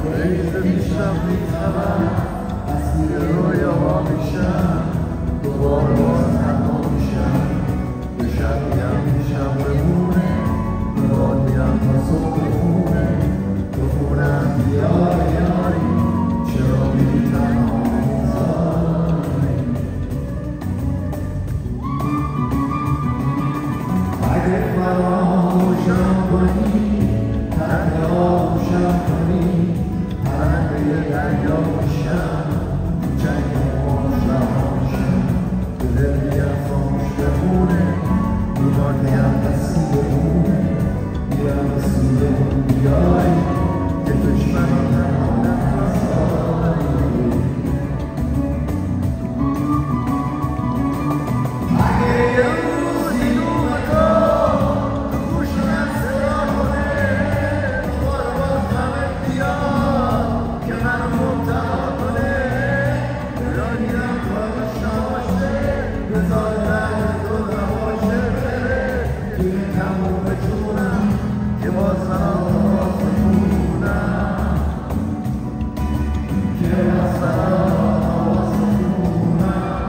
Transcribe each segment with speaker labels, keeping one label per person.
Speaker 1: ریزه میشم بی‌خبر اسیر رویاها میشم دوباره باز تنها میشم به شبیم میشم بمونه دوبار میرم تا صبح خونه تو خونم بیار یاری چرا میری تنها میذاری اگه فراموشم کنی تنگ آغوشم کنی پرنده دریا میشم جنگ موش رها میشم به دل میگم خاموش بمونه دیوار میگم دستی بمونه میرم به سوی اون بیایی که دشمنی تنها نذاری اگه یه روزی نوم تو گوش من صدا کنه دوباره باز غمت بیاد که منو مبتلا کنه بلا گیرم کارش نباشه بذار درد تو نباشه بره توی تموم جونم که باز من آواز بخونم که باز من آواز بخونم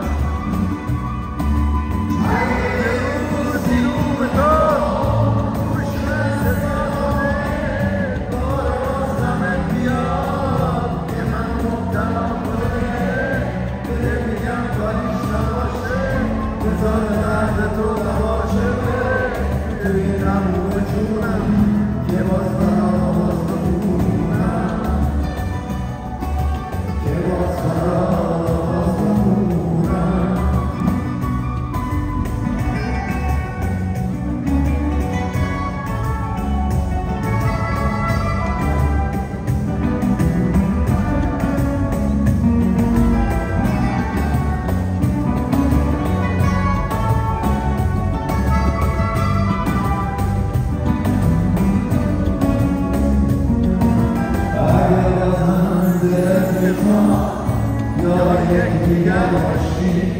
Speaker 1: اگه یه روزی نوم تو گوش من صدا کنه دوباره باز غمت بیاد که منو مبتلا کنه به دل میگم کاریش نباشه بذار درد تو نباشه بره توی تموم جونم که باز من آواز بخونم که باز من آواز بخونم اگه بازم دلت میخواد یا یکی دیگر باشی